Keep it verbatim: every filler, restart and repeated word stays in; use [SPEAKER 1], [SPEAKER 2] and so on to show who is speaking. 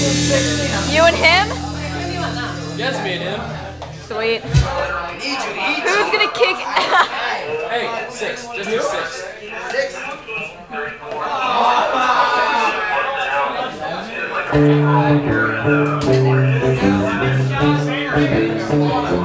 [SPEAKER 1] You and him?
[SPEAKER 2] Yes, me and him.
[SPEAKER 1] Sweet. Who's gonna kick?
[SPEAKER 2] Hey, six. Just do six. Six.
[SPEAKER 3] Thank you.